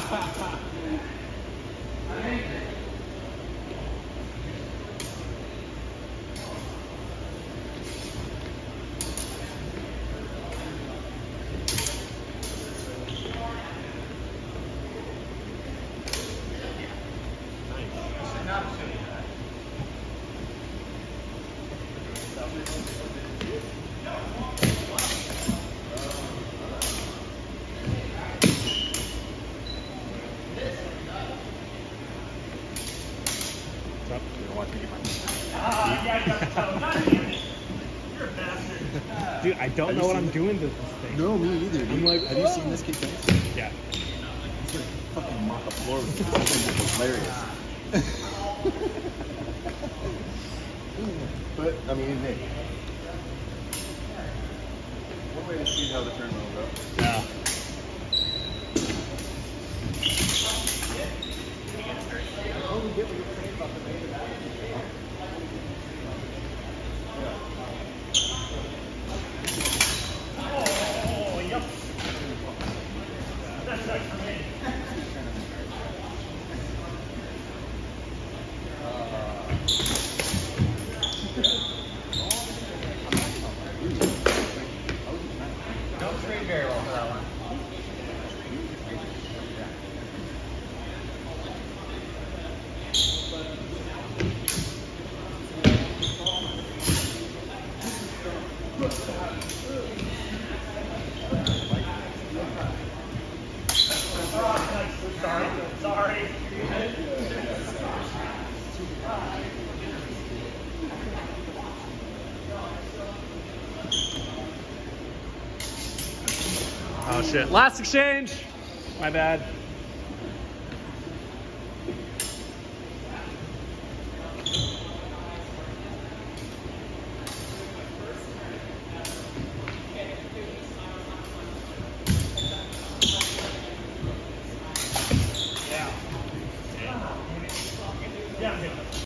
Dude, I don't know what I'm doing to this thing. No, me either. Dude. I'm like, have you seen this kid dance? Yeah. He's like fucking mop the floor with this. It's hilarious. But I mean, hey, one way to see how the tournament will go. Yeah. Don't trade very well for that one. Sorry. Oh shit. Last exchange. My bad.